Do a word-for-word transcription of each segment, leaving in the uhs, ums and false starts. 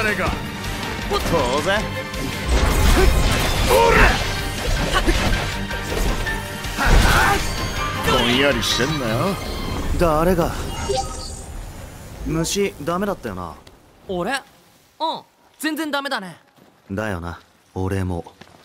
ねえか。 当然。 おらぼんやりしてんなよ。 誰が。虫ダメだったよな。 俺？うん、全然ダメだね。 だよな、俺も。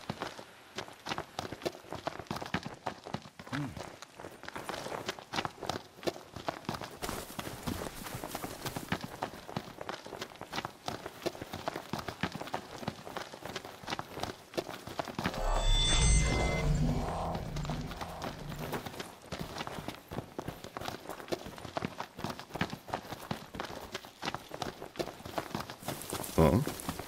うん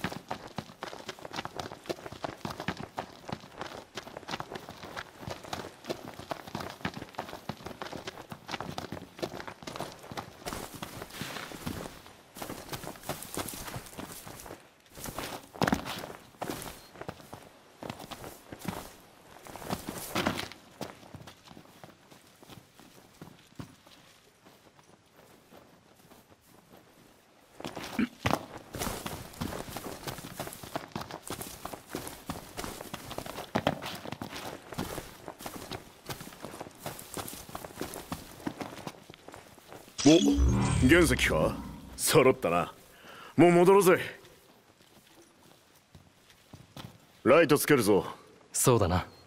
お、原石か。揃ったな。もう戻ろうぜ。ライトつけるぞ。 そうだな。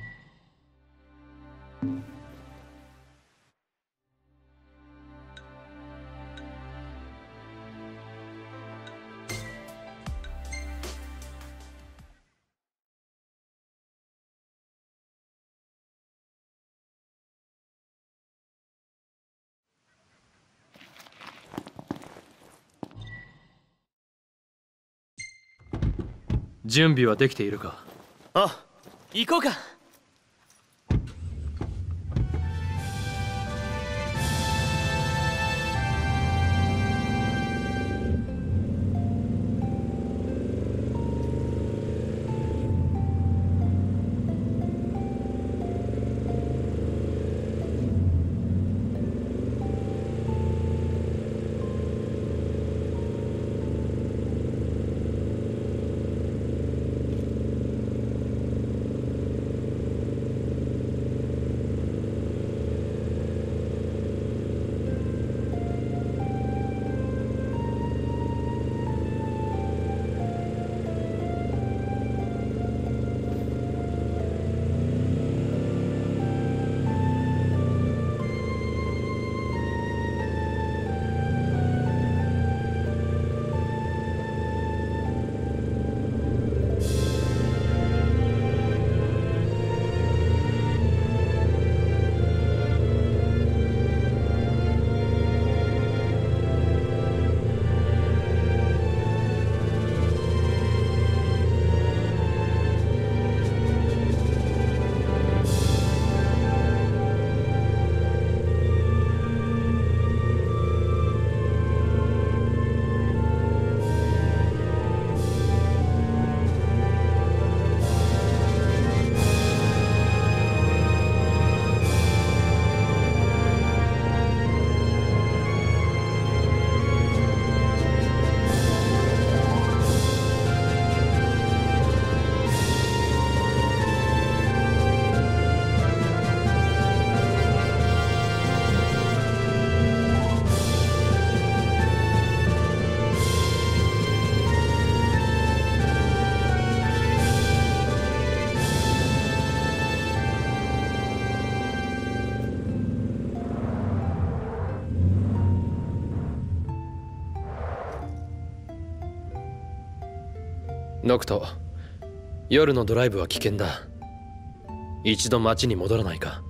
準備はできているか。 あ、 行こうか。ノクト、夜のドライブは危険だ。一度町に戻らないか。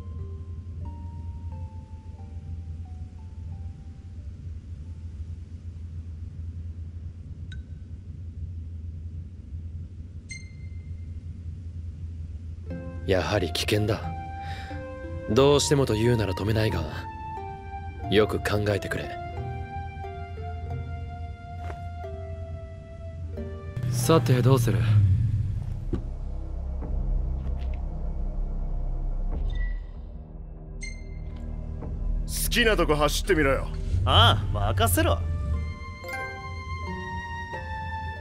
やはり危険だ。どうしてもと言うなら止めないが、よく考えてくれ。さてどうする？ 好きなとこ走ってみろよ。 ああ、任せろ。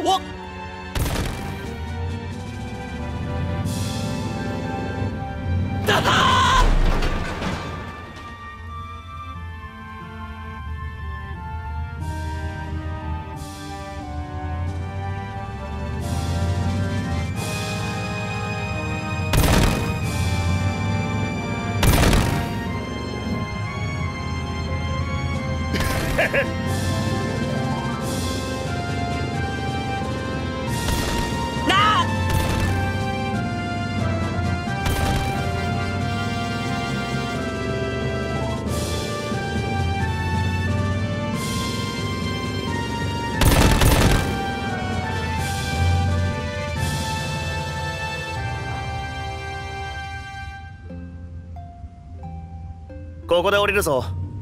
おっだはここで降りるぞ。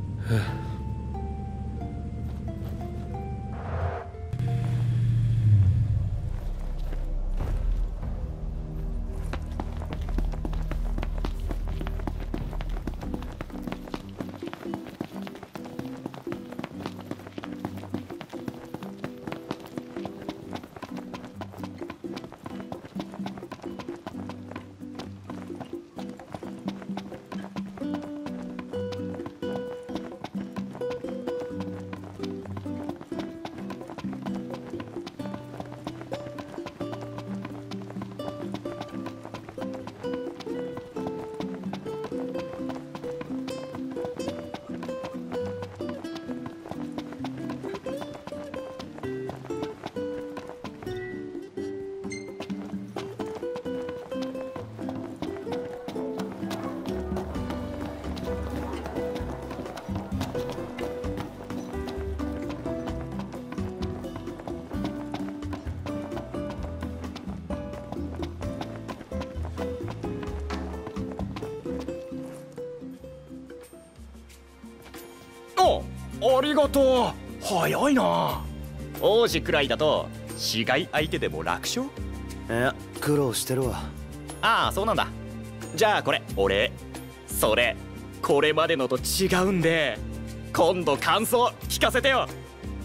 ありがとう。早いな。王子くらいだと市街相手でも楽勝。 いや、苦労してるわ。 ああ、そうなんだ。じゃあこれお礼。それこれまでのと違うんで今度感想聞かせてよ。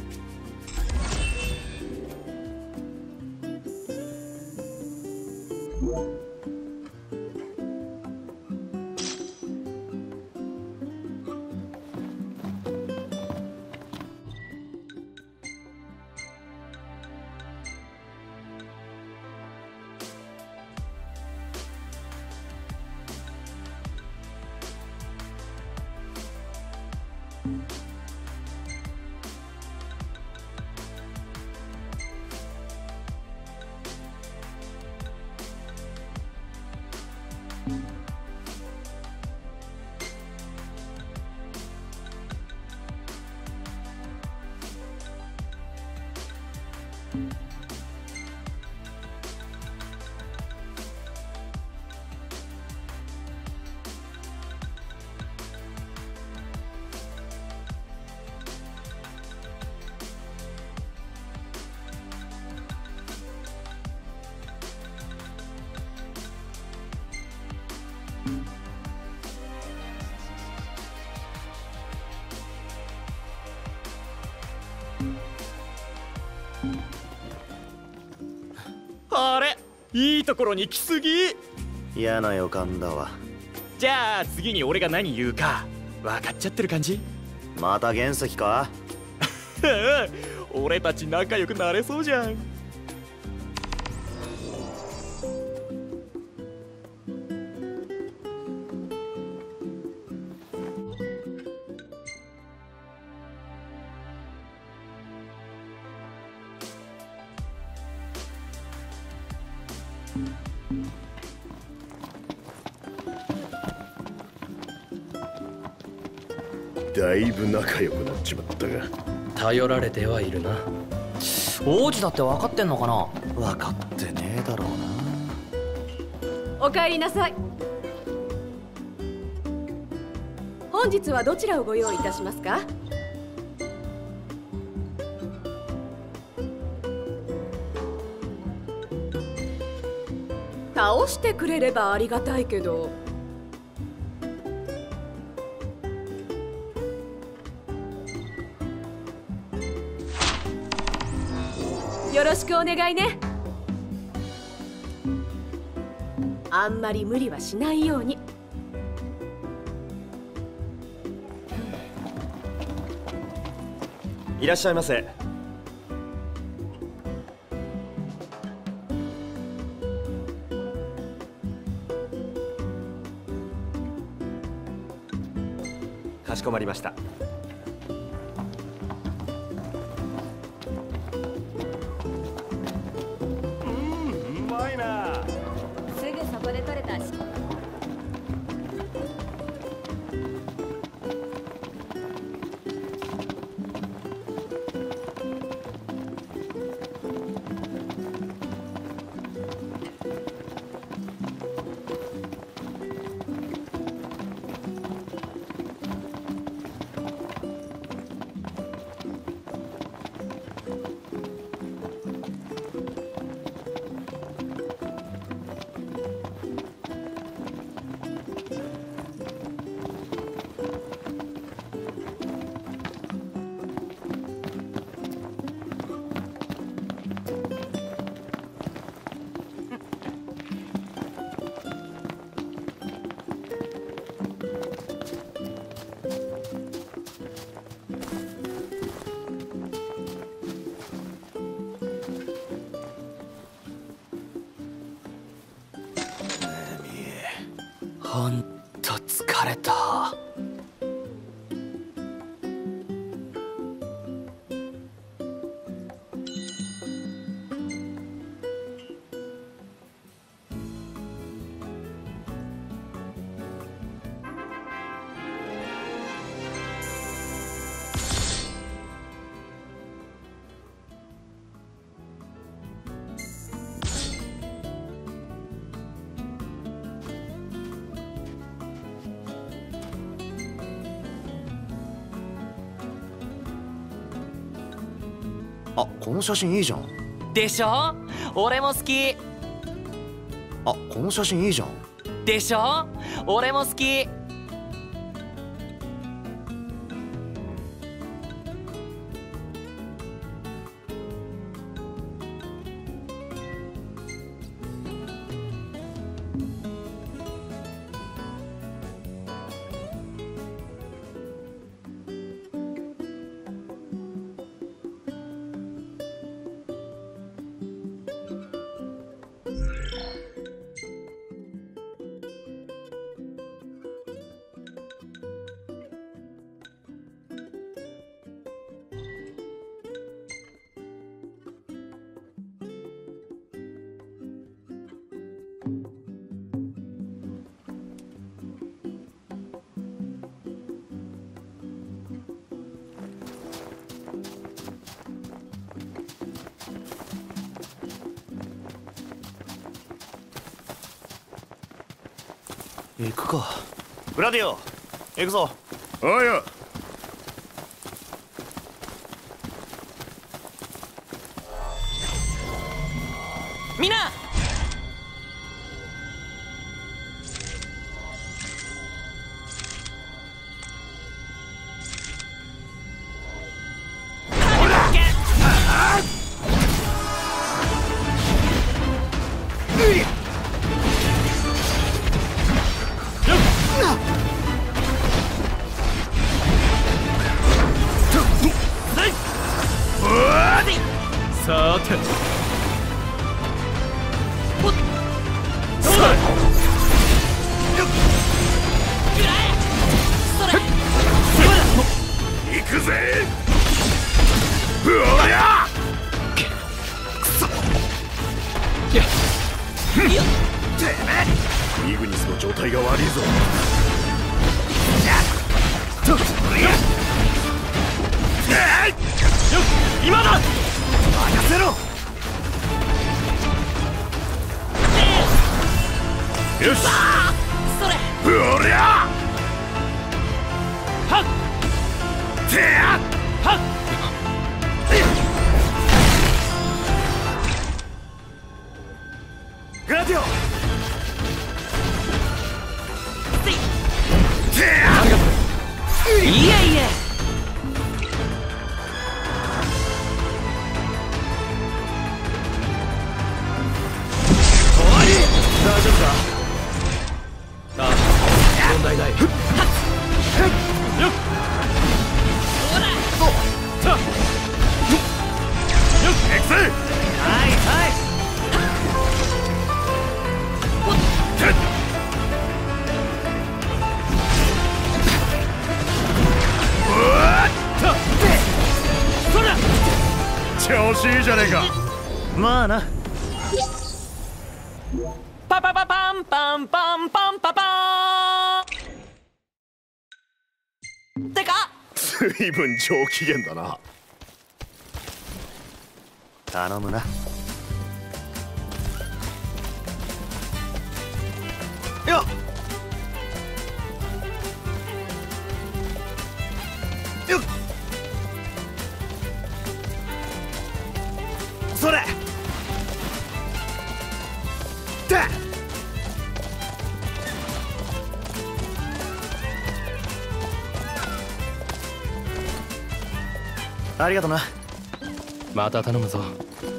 あれ、いいところに来すぎ。 嫌な予感だわ。 じゃあ次に俺が何言うか分かっちゃってる感じ？ また原石か？ 俺たち仲良くなれそうじゃん。 だいぶ仲良くなっちまったが。 頼られてはいるな。 王子だって分かってんのかな。 分かってねえだろうな。 お帰りなさい。本日はどちらをご用意いたしますか？倒してくれればありがたいけど。 よろしくお願いね。あんまり無理はしないように。 いらっしゃいませ。かしこまりました。 ほんと疲れた。 あ、この写真いいじゃん。 でしょ？俺も好き。 あ、この写真いいじゃん。 でしょ？俺も好き。 行くか。グラディオ、行くぞ。 おいよ。 みんなさて行くぜ。おりゃイグニスの状態が悪いぞ。 今だ。 任せろ。よし。 それおりゃはってやはっグラディオてやいえいええじゃねえか。 まあな。 パパパパンパンパンパンパパーン。てか随分上機嫌だな。 頼むな。 よっよっそれだ。 ありがとな。 また頼むぞ。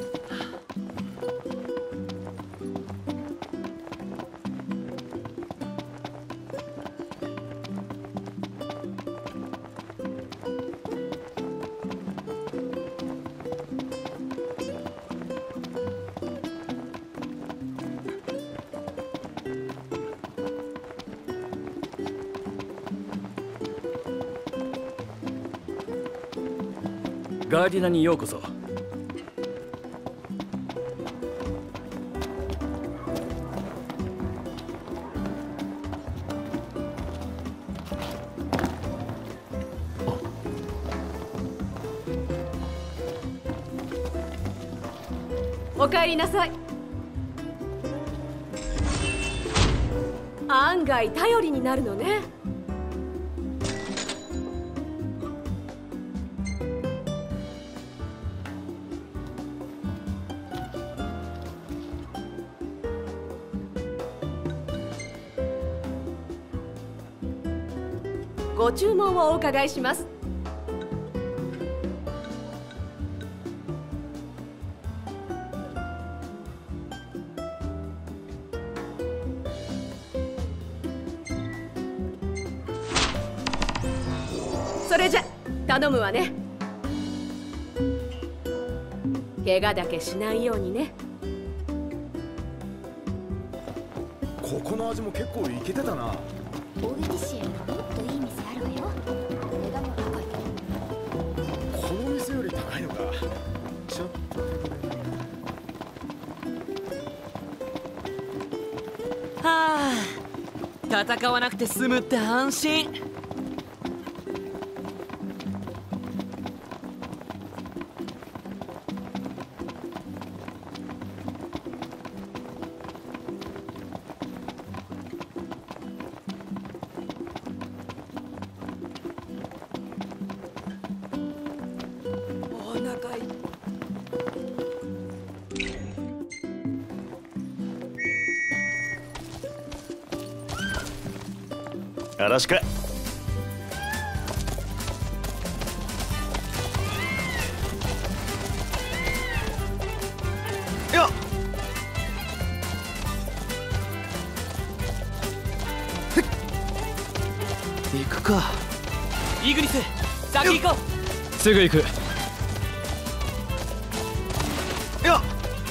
ガーディナにようこそ。 おかえりなさい。案外頼りになるのね。ご注文をお伺いします。それじゃ頼むわね。怪我だけしないようにね。 ここの味も結構イケてたな。 オーディシエンもっといい店あるわよ。値段も高いけど。 この店より高いのか。ちょっとはあ、戦わなくて済むって安心。 よろしく。よっ行くか。 イグニス、先行こう。すぐ行く。 よっ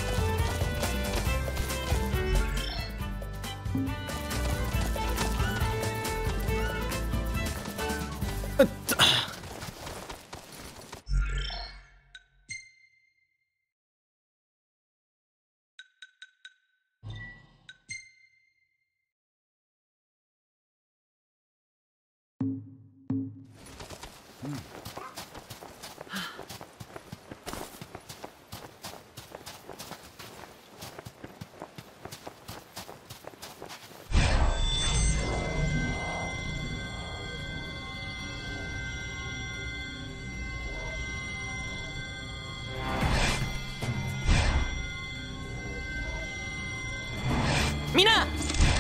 う。みんな。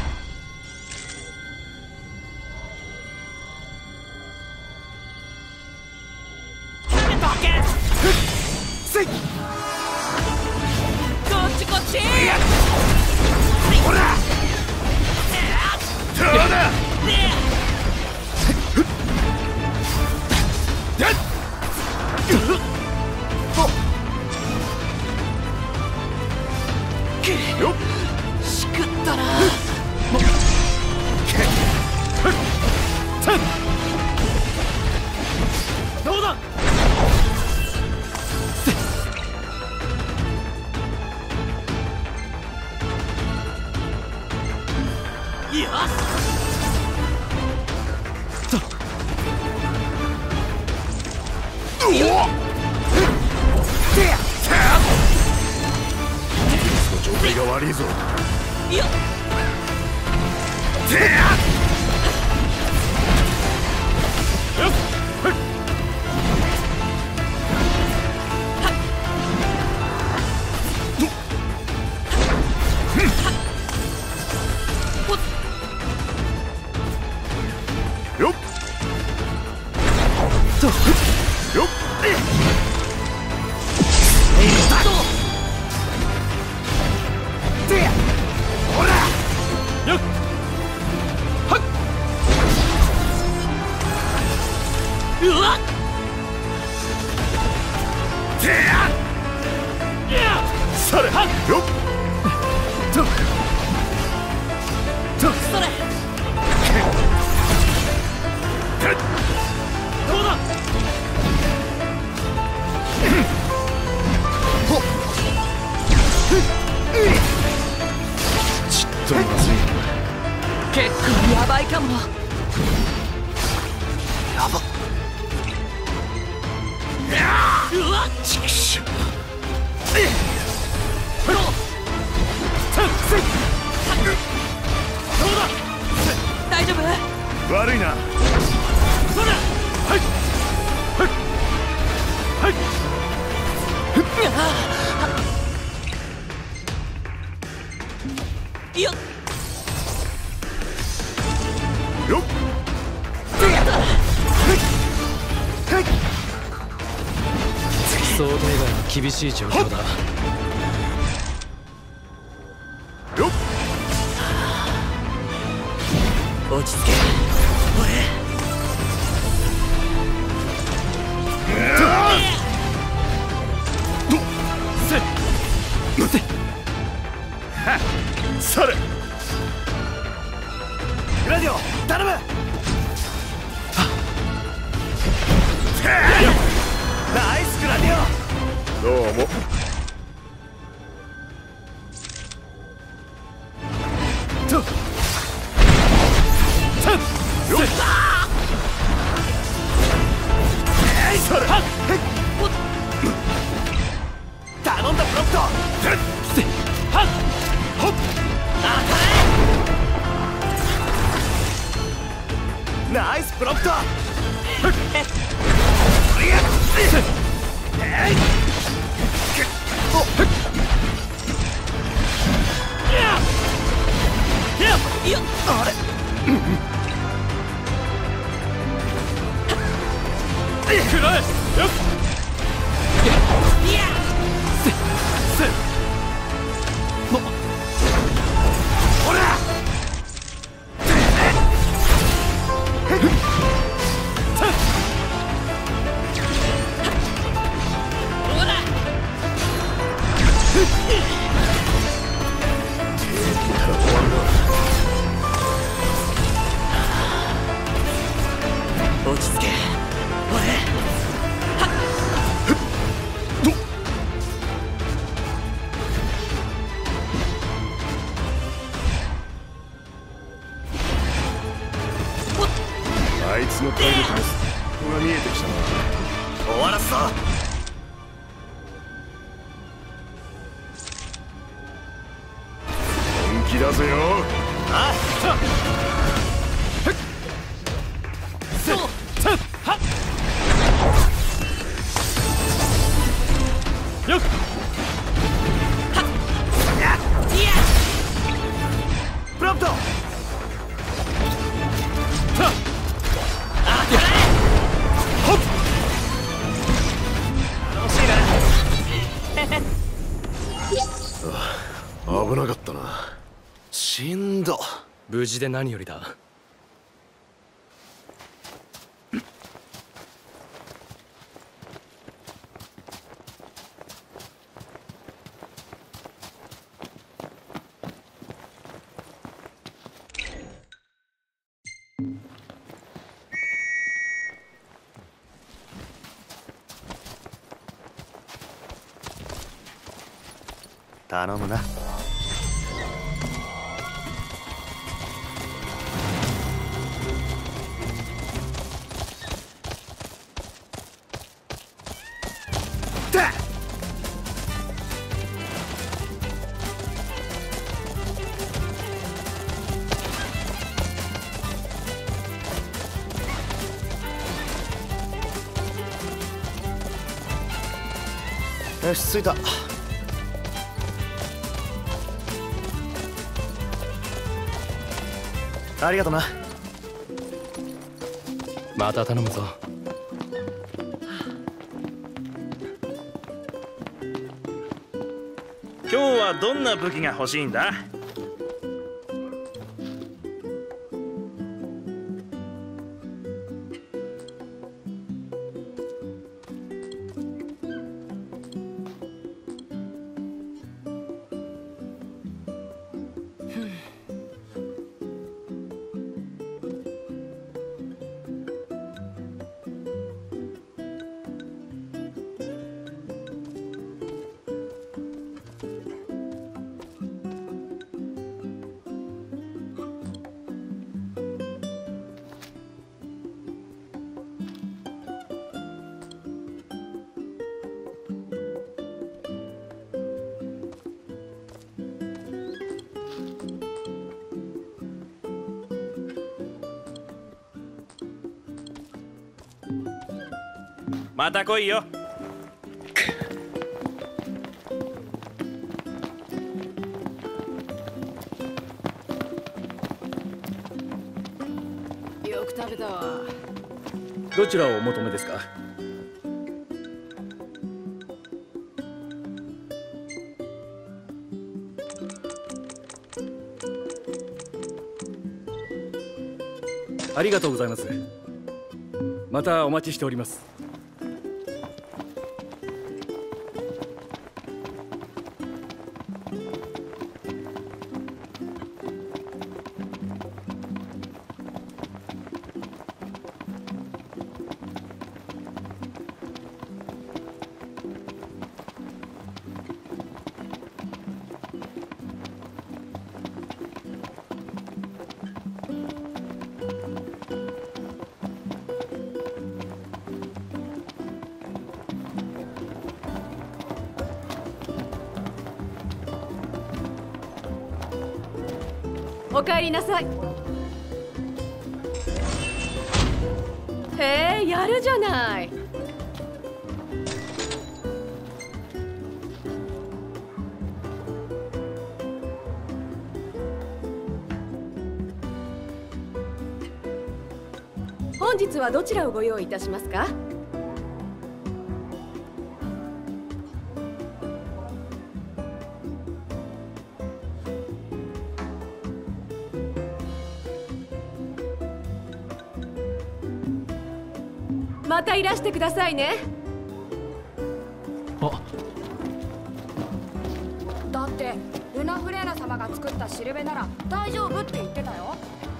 せい。 こっちこっち。 ほら。どうだ。 よっ。 しくったな。 どうだ。 状態が悪いぞ。よっよっされよっととそれどうだちっとまずい結構ヤバいかも。 やばうわっちくしょう。 大丈夫？ 悪いな。 それはいはいはいよっよっ想定外の厳しい状況だ。 よっ落ち着けされグラディオ頼む。ナイスグラディオ。 どうも。 とよっされ頼んだプロント。ナイスプロント。あれくらえよっほら落ち着けあいつの体力の差が見えてきたな。 終わらすぞ。 本気だぜよ。 あよっプロント。 危なかったな。 しんど。 無事で何よりだ。 頼むな。 よし着いた。ありがとな。 また頼むぞ。 今日はどんな武器が欲しいんだ？また来いよ。 よく食べたわ。 どちらをお求めですか？ありがとうございます。またお待ちしております。 お帰りなさい。へえ、やるじゃない。本日はどちらをご用意いたしますか？またいらしてくださいね。 あ、 だってルナフレーナ様が作ったしるべなら大丈夫って言ってたよ。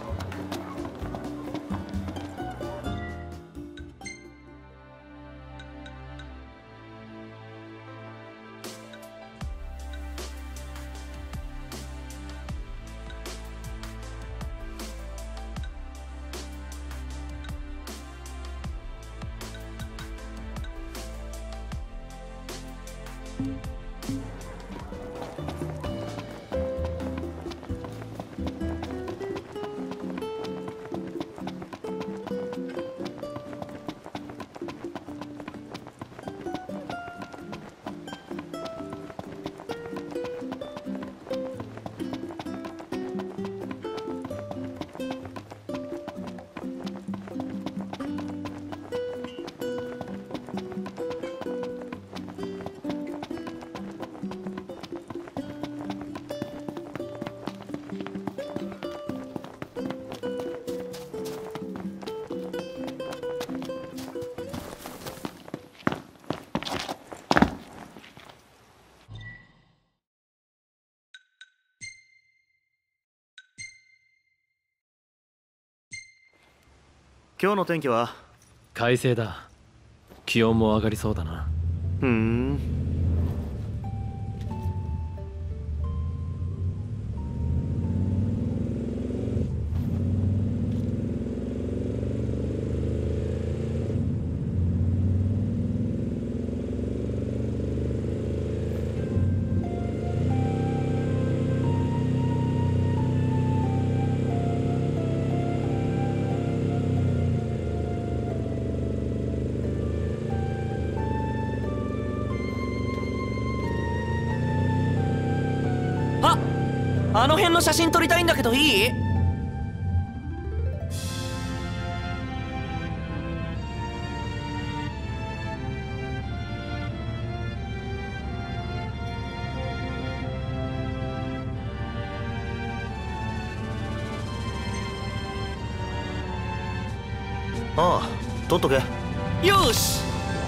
今日の天気は？ 快晴だ。気温も上がりそうだな。 ふん。 あの辺の写真撮りたいんだけどいい？ ああ、取っとけ。 よし。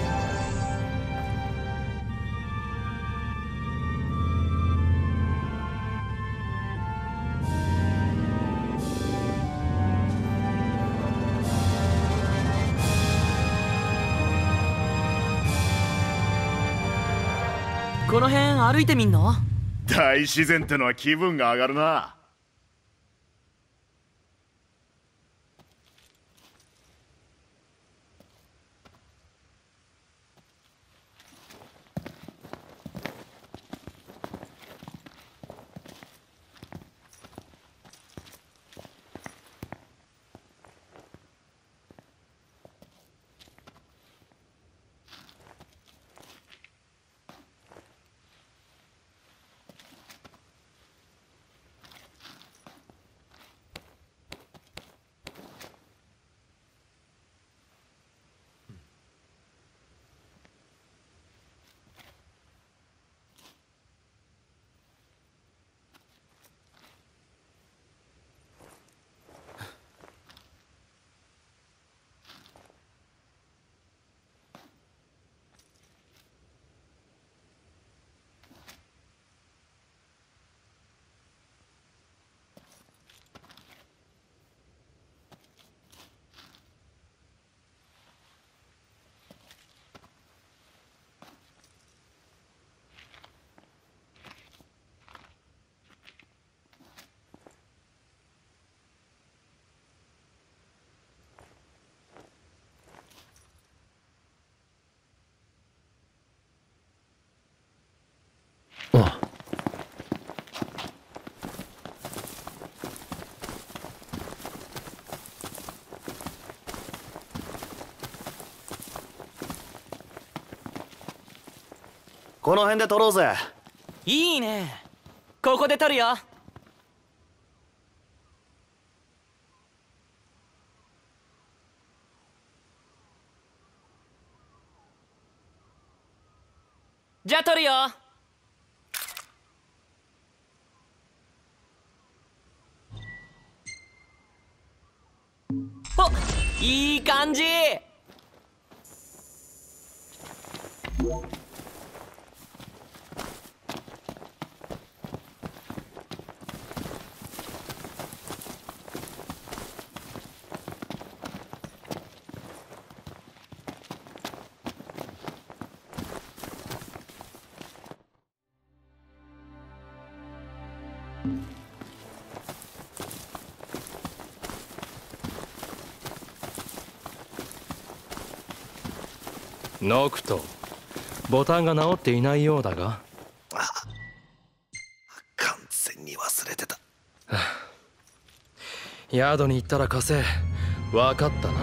この辺歩いてみんの？ 大自然ってのは気分が上がるな。 あこの辺で撮ろうぜ。 いいね。ここで撮るよ。じゃあ撮るよ。お、いい感じ。 ノクト、ボタンが直っていないようだが。 あ、完全に忘れてた。 宿に行ったら貸せ。分かったな。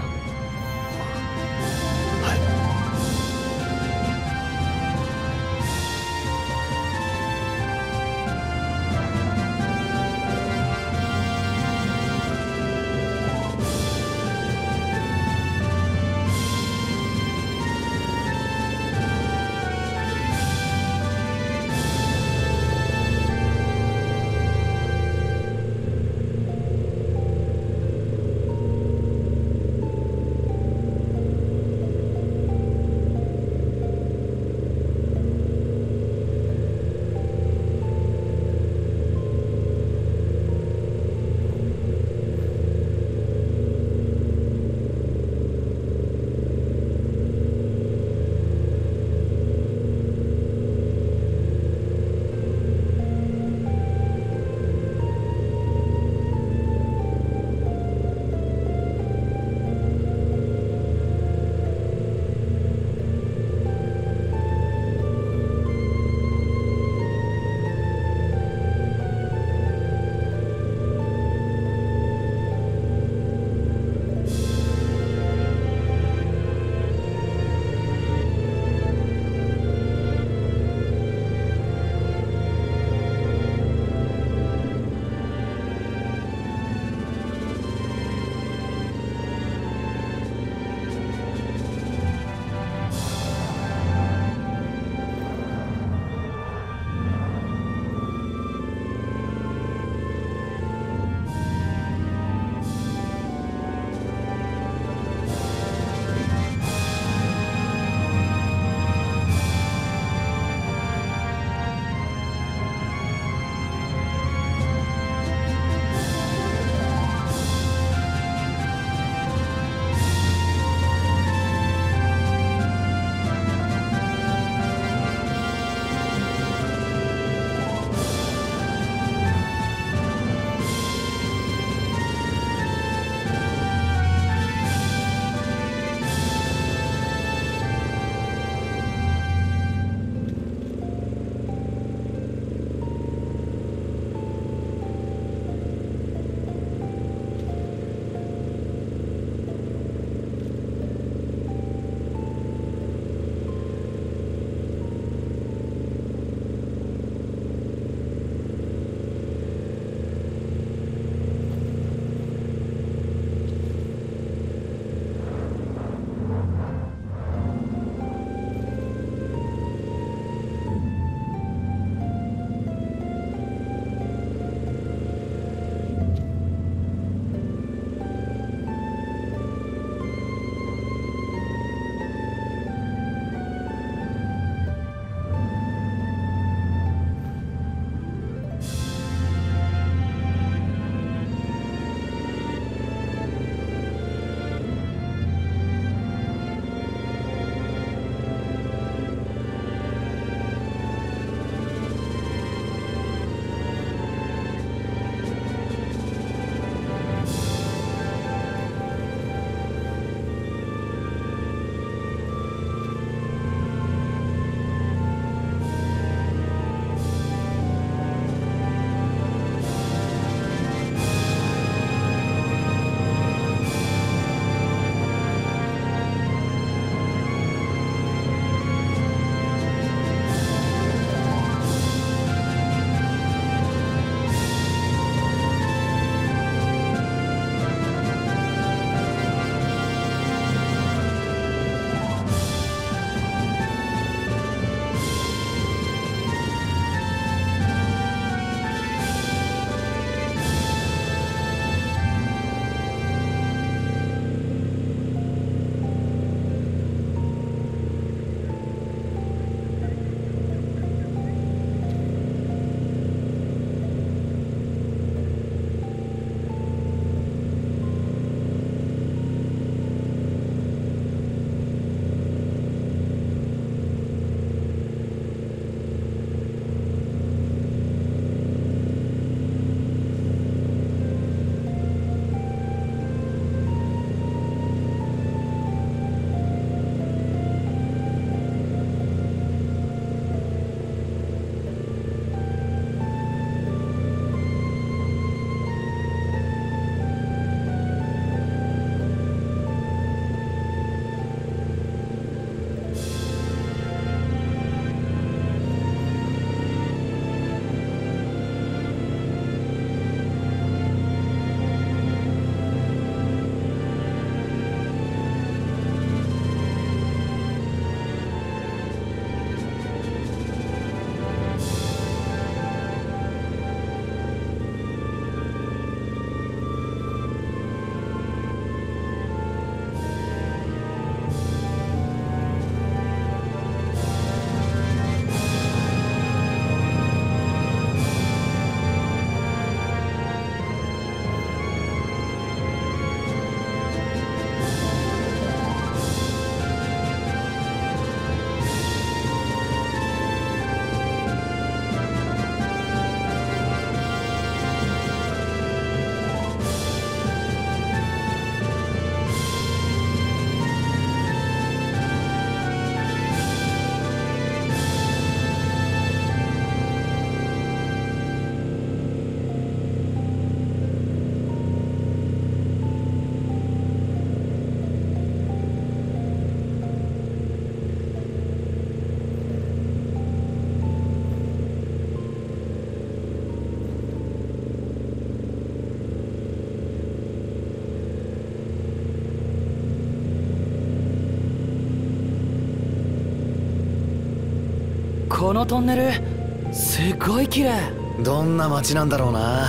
このトンネルすごい綺麗。 どんな街なんだろうな。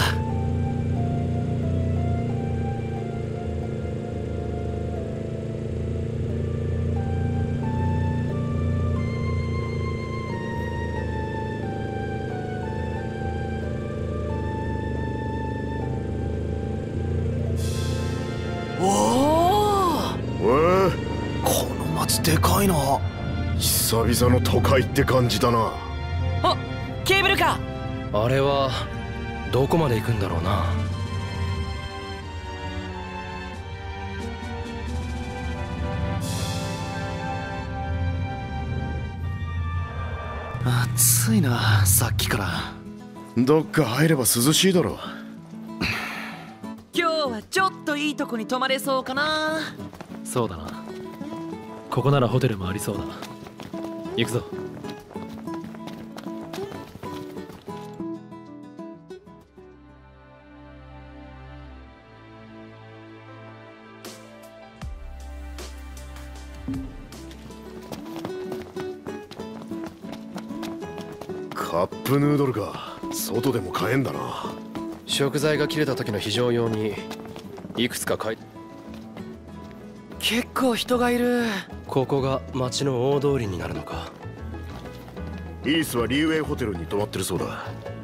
おお、 おい、 この街でかいな。 久々の都会って感じだな。 あ、ケーブルカー。 あれはどこまで行くんだろうな。 暑いな、さっきから。 どっか入れば涼しいだろう。 今日はちょっといいとこに泊まれそうかな。 そうだな。ここならホテルもありそうだ。行くぞ。 カップヌードルか。外でも買えんだな。 食材が切れた時の非常用にいくつか買い。 結構人がいる。 ここが街の大通りになるのか。 イースはリーウェイホテルに泊まってるそうだ。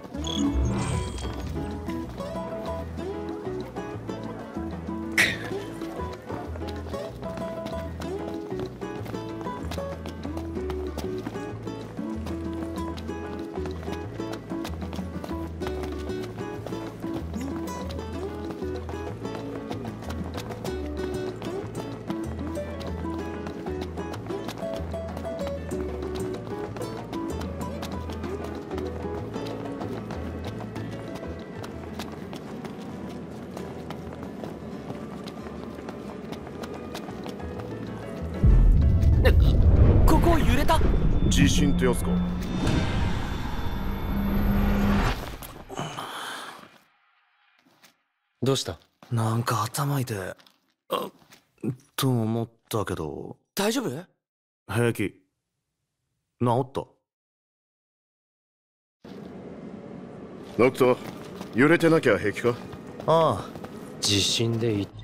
ここ揺れた。 地震ってやつか。 どうした？ なんか頭痛い。あと思ったけど。 大丈夫？ 平気。治った。 ノクト、揺れてなきゃ平気か？ ああ。 地震でい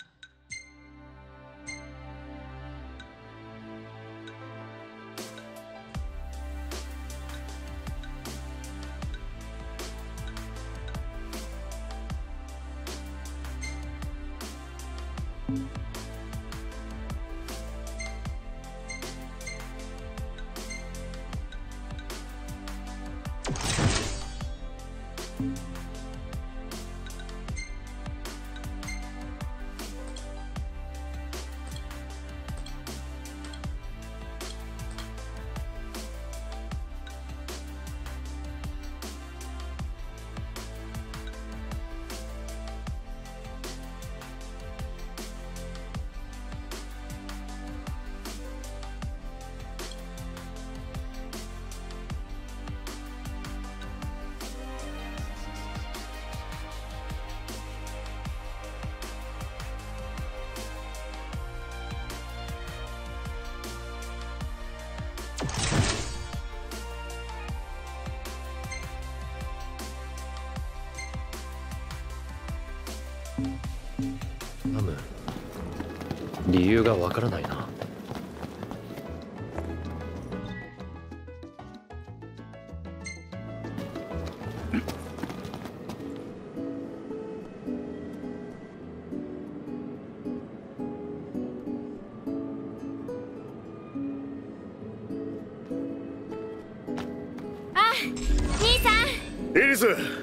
ハム、理由がわからないな。 あ、兄さん。 イリス。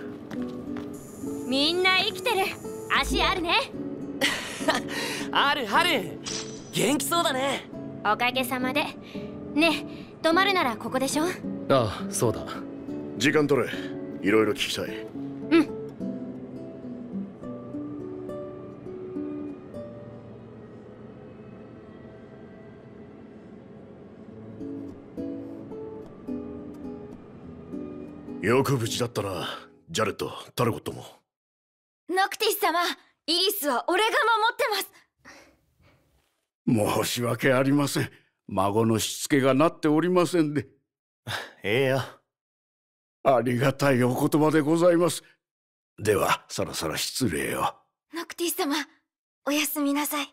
みんな生きてる。足あるね。 あるある。元気そうだね。 おかげさまで。ねえ、泊まるならここでしょ。 ああ、そうだ。 時間取れ。いろいろ聞きたい。 うん。 よく無事だったな、ジャレット、タルゴットも。 ノクティス様、イリスは俺が守ってます。 申し訳ありません。孫のしつけがなっておりませんで。 ええや。 ありがたいお言葉でございます。ではそろそろ失礼を。 ノクティ様、おやすみなさい。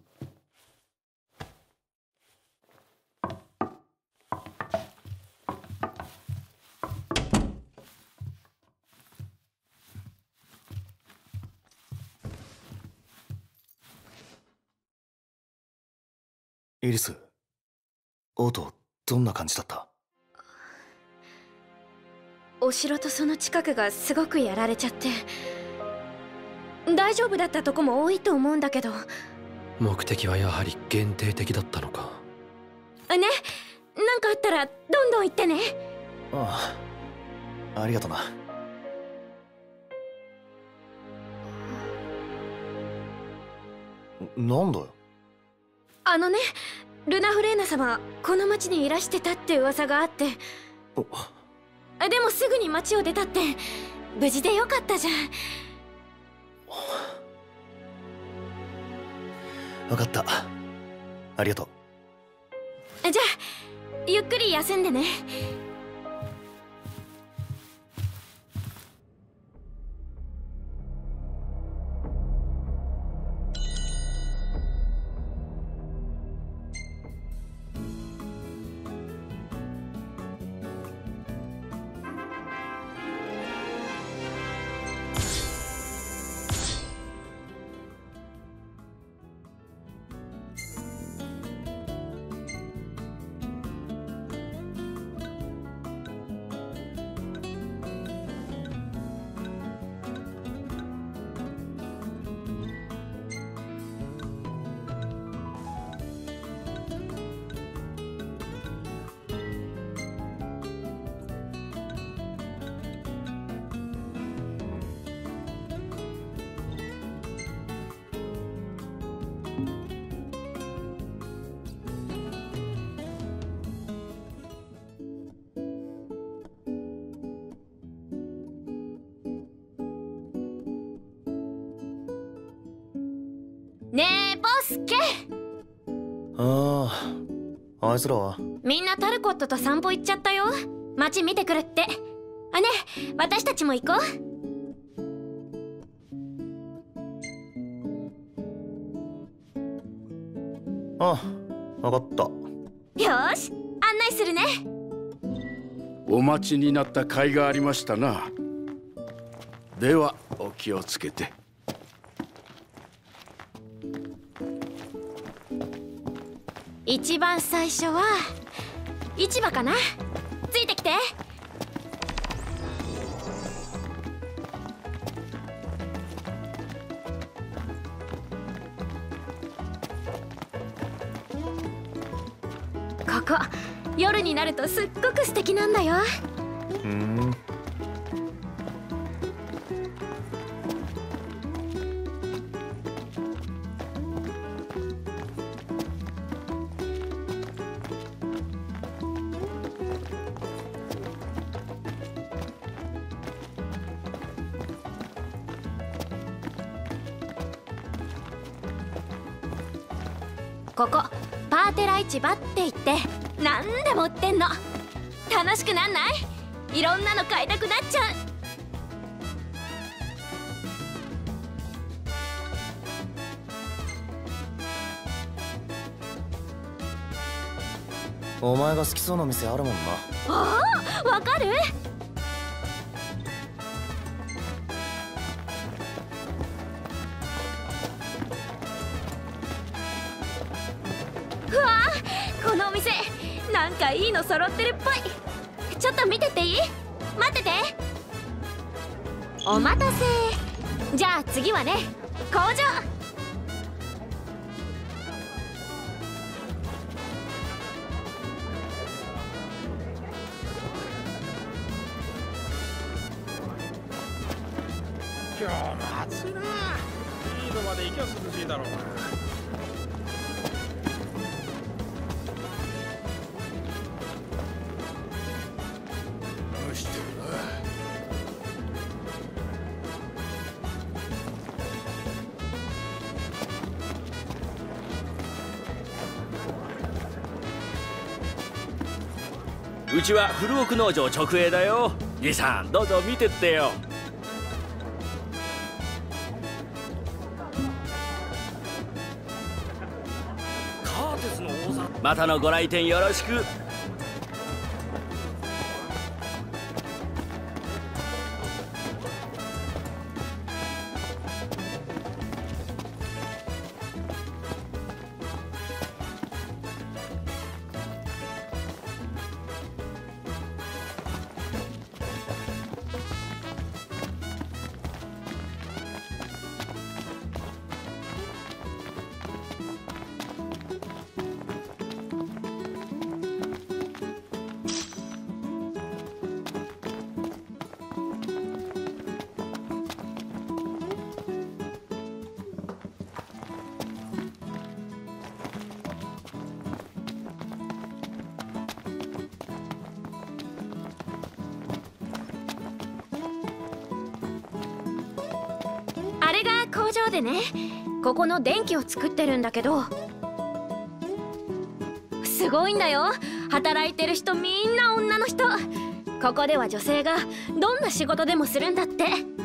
イリス、オートどんな感じだった？ お城とその近くがすごくやられちゃって、大丈夫だったとこも多いと思うんだけど。 目的はやはり限定的だったのか。 ね、なんかあったらどんどん言ってね。 ああ、ありがとな。なんだよ。 あのね、ルナフレーナ様この町にいらしてたって噂があって。でもすぐに町を出たって。無事でよかったじゃん。 分かった、ありがとう。じゃあゆっくり休んでね。ねえボスケ。 ああ、あいつらはみんなタルコットと散歩行っちゃったよ。街見てくるって。あ、ね、私たちも行こう。 ああ、分かった。 よーし、案内するね。 お待ちになった甲斐がありましたな。ではお気をつけて。 一番最初は市場かな。ついてきて。ここ夜になるとすっごく素敵なんだよ。 ふん。 ここパーテラ市場って言って何でも売ってんの。楽しくなんない？いろんなの買いたくなっちゃう。お前が好きそうな店あるもんな。 ああ、わかる？うわあ、このお店なんかいいの揃ってるっぽい。ちょっと見てていい？待ってて。お待たせ。じゃあ次はね、工場。 今日も暑いな。いいのまで行きゃ涼しいだろうな。蒸してるな。 うちは古奥農場直営だよ。じいさんどうぞ見てってよ。カーテスの王座、またのご来店よろしく。 あれが工場でね、ここの電気を作ってるんだけど、すごいんだよ。働いてる人みんな女の人。ここでは女性がどんな仕事でもするんだって。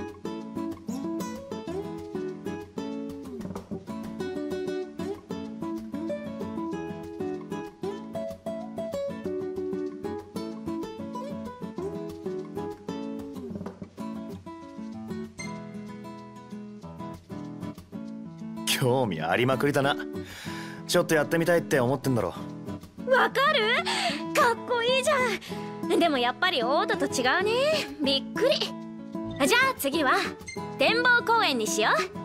興味ありまくりだな。ちょっとやってみたいって思ってんだろ。 わかる？かっこいいじゃん。でもやっぱりオートと違うね。びっくり。じゃあ次は展望公園にしよう。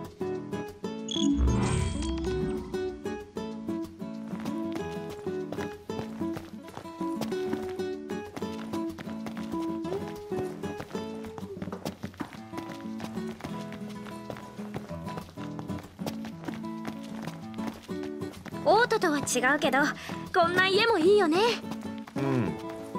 オートとは違うけど、こんな家もいいよね。 うん。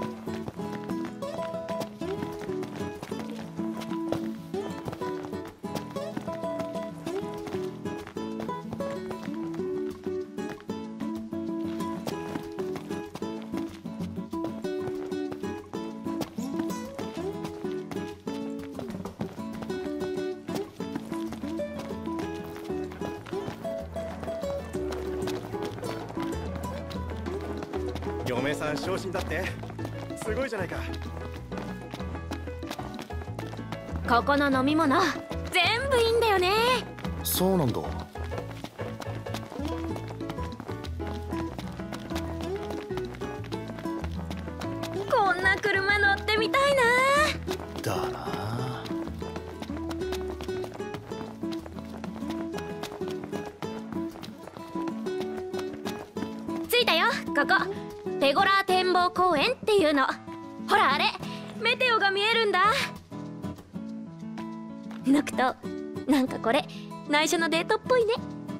嫁さん昇進だって、すごいじゃないか。 ここの飲み物全部いいんだよね。 そうなんだ。 こんな車乗ってみたいな。 だな。 着いたよ、ここペゴラー展望公園っていうの。ほらあれ、メテオが見えるんだ。ノクト、なんかこれ内緒のデートっぽいね。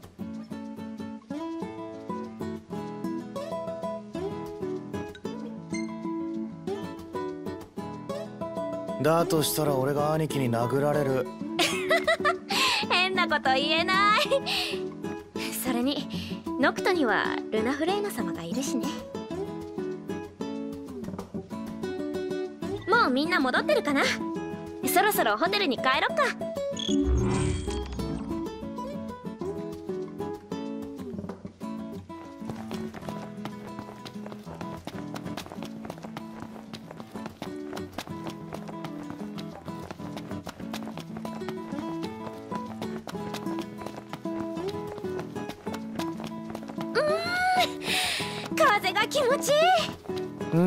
だとしたら俺が兄貴に殴られる。 変なこと言えない。それにノクトにはルナフレーナ様がいるしね。もうみんな戻ってるかな。そろそろホテルに帰ろっか。風が気持ちいい。 うん。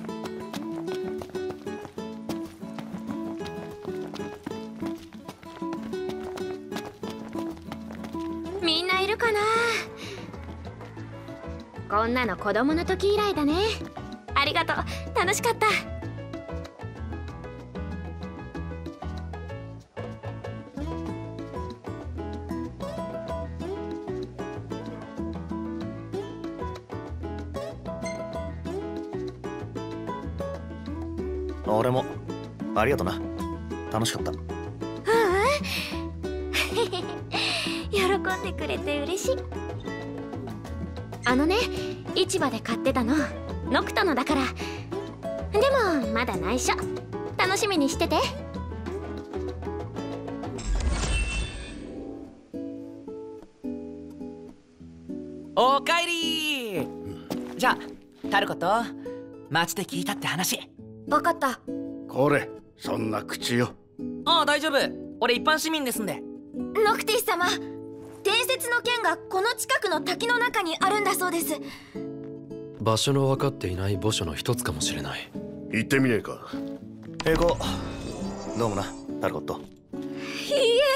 みんないるかな。こんなの子供の時以来だね。ありがとう、楽しかった。 俺もありがとな。楽しかった。 ううん喜んでくれて嬉しい。あのね、市場で買ってたのノクトのだから。 でもまだ内緒。楽しみにしてて。 おかえり。じゃあタルコと街で聞いたって話。 分かった。 これそんな口よ。 ああ大丈夫、俺一般市民ですんで。 ノクティス様、伝説の剣がこの近くの滝の中にあるんだそうです。 場所の分かっていない墓所の一つかもしれない。 行ってみねえか。 平行。どうもなタルコット。 いいえ。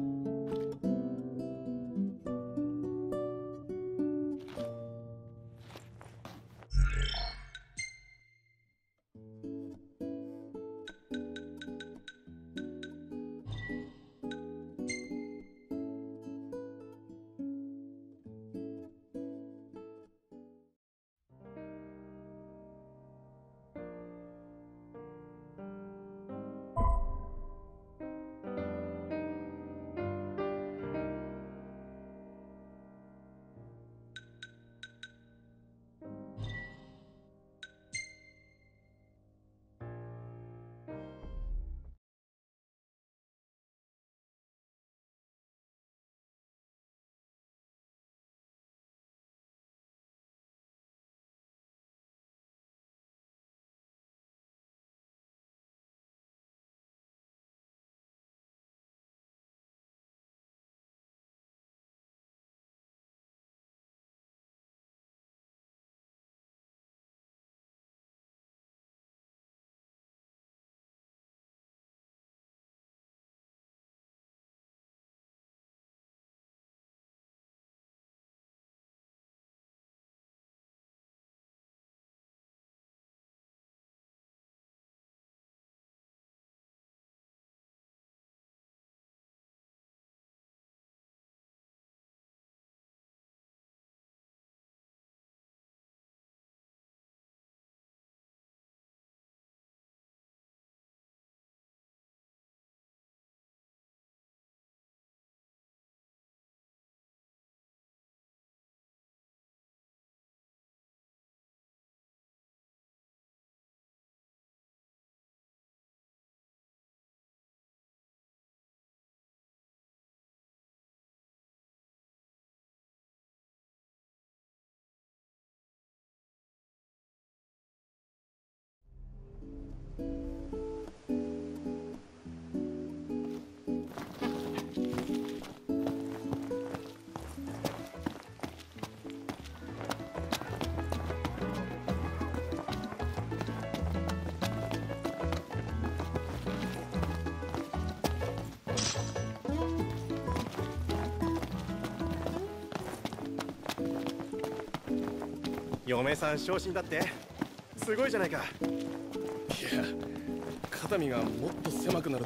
嫁さん昇進だってすごいじゃないか。 いや肩身がもっと狭くなる